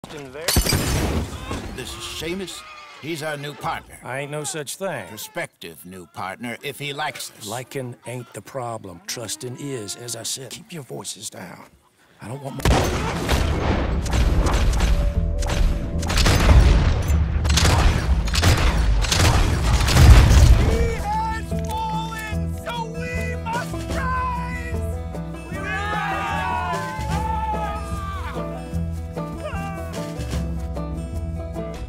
This is Seamus. He's our new partner. I ain't no such thing. Prospective new partner, if he likes us. Liking ain't the problem. Trusting is. As I said, keep your voices down. I don't want more.